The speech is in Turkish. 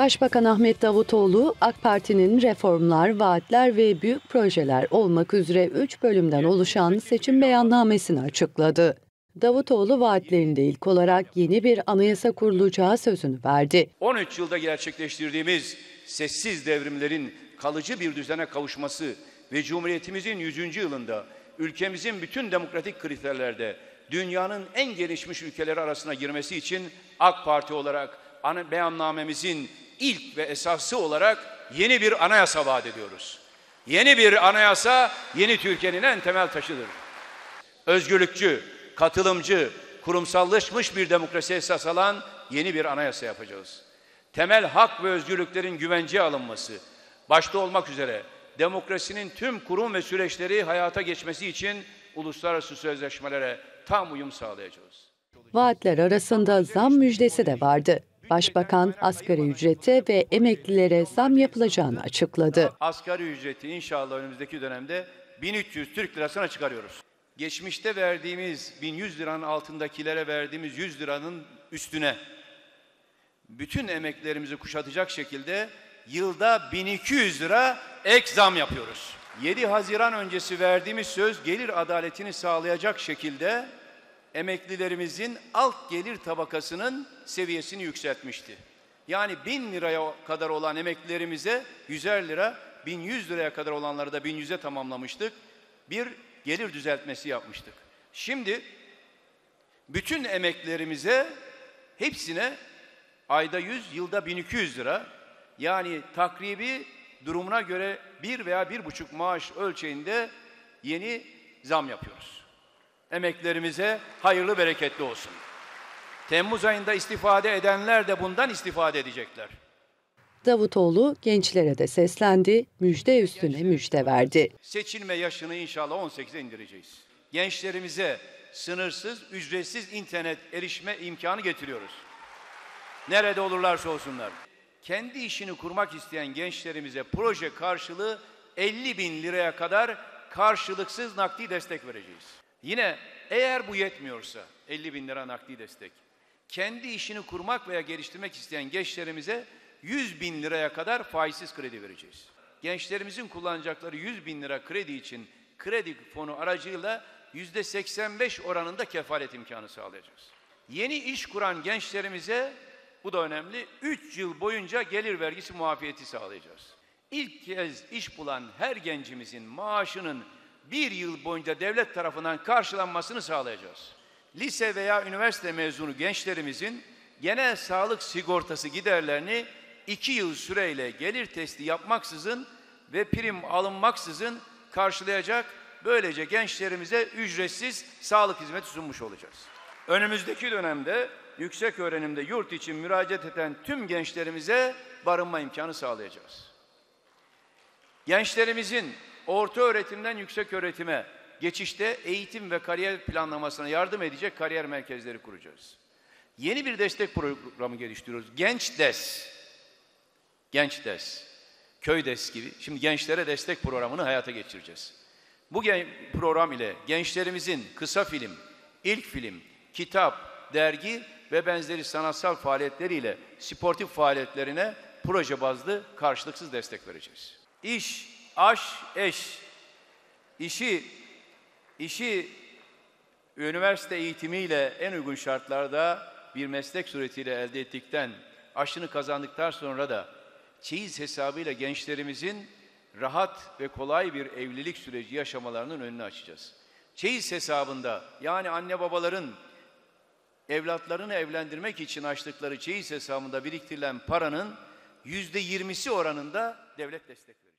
Başbakan Ahmet Davutoğlu, AK Parti'nin reformlar, vaatler ve büyük projeler olmak üzere 3 bölümden oluşan seçim beyannamesini açıkladı. Davutoğlu vaatlerinde ilk olarak yeni bir anayasa kurulacağı sözünü verdi. 13 yılda gerçekleştirdiğimiz sessiz devrimlerin kalıcı bir düzene kavuşması ve Cumhuriyetimizin 100. yılında ülkemizin bütün demokratik kriterlerde dünyanın en gelişmiş ülkeleri arasına girmesi için AK Parti olarak beyannamemizin ilk ve esası olarak yeni bir anayasa vaat ediyoruz. Yeni bir anayasa, yeni Türkiye'nin en temel taşıdır. Özgürlükçü, katılımcı, kurumsallaşmış bir demokrasi esas alan yeni bir anayasa yapacağız. Temel hak ve özgürlüklerin güvenceye alınması, başta olmak üzere demokrasinin tüm kurum ve süreçleri hayata geçmesi için uluslararası sözleşmelere tam uyum sağlayacağız. Vaatler arasında zam müjdesi de vardı. Başbakan asgari ücrete ve emeklilere zam yapılacağını açıkladı. Asgari ücreti inşallah önümüzdeki dönemde 1300 Türk lirasına çıkarıyoruz. Geçmişte verdiğimiz 1100 liranın altındakilere verdiğimiz 100 liranın üstüne bütün emeklerimizi kuşatacak şekilde yılda 1200 lira ek zam yapıyoruz. 7 Haziran öncesi verdiğimiz söz gelir adaletini sağlayacak şekilde emeklilerimizin alt gelir tabakasının seviyesini yükseltmişti. Yani 1000 liraya kadar olan emeklilerimize 100'er lira, 1100 liraya kadar olanları da 1100'e tamamlamıştık. Bir gelir düzeltmesi yapmıştık. Şimdi bütün emeklilerimize hepsine ayda 100, yılda 1200 lira, yani takribi durumuna göre 1 veya 1,5 maaş ölçeğinde yeni zam yapıyoruz. Emeklerimize hayırlı bereketli olsun. Temmuz ayında istifade edenler de bundan istifade edecekler. Davutoğlu gençlere de seslendi, müjde üstüne müjde verdi. Seçilme yaşını inşallah 18'e indireceğiz. Gençlerimize sınırsız, ücretsiz internet erişme imkanı getiriyoruz. Nerede olurlarsa olsunlar. Kendi işini kurmak isteyen gençlerimize proje karşılığı 50.000 liraya kadar karşılıksız nakdi destek vereceğiz. Yine eğer bu yetmiyorsa 50.000 lira nakdi destek, kendi işini kurmak veya geliştirmek isteyen gençlerimize 100.000 liraya kadar faizsiz kredi vereceğiz. Gençlerimizin kullanacakları 100.000 lira kredi için kredi fonu aracıyla %85 oranında kefalet imkanı sağlayacağız. Yeni iş kuran gençlerimize, bu da önemli, 3 yıl boyunca gelir vergisi muafiyeti sağlayacağız. İlk kez iş bulan her gencimizin maaşının 1 yıl boyunca devlet tarafından karşılanmasını sağlayacağız. Lise veya üniversite mezunu gençlerimizin genel sağlık sigortası giderlerini 2 yıl süreyle gelir testi yapmaksızın ve prim alınmaksızın karşılayacak, böylece gençlerimize ücretsiz sağlık hizmeti sunmuş olacağız. Önümüzdeki dönemde yüksek öğrenimde yurt için müracaat eden tüm gençlerimize barınma imkanı sağlayacağız. Gençlerimizin orta öğretimden yüksek öğretime geçişte eğitim ve kariyer planlamasına yardım edecek kariyer merkezleri kuracağız. Yeni bir destek programı geliştiriyoruz. Genç DES, Köy DES gibi. Şimdi gençlere destek programını hayata geçireceğiz. Bu program ile gençlerimizin kısa film, ilk film, kitap, dergi ve benzeri sanatsal faaliyetleriyle sportif faaliyetlerine proje bazlı karşılıksız destek vereceğiz. İş, aş, eş. İşi üniversite eğitimiyle en uygun şartlarda bir meslek suretiyle elde ettikten, aşını kazandıktan sonra da çeyiz hesabıyla gençlerimizin rahat ve kolay bir evlilik süreci yaşamalarının önünü açacağız. Çeyiz hesabında, yani anne babaların evlatlarını evlendirmek için açtıkları çeyiz hesabında biriktirilen paranın %20'si oranında devlet destek veriyor.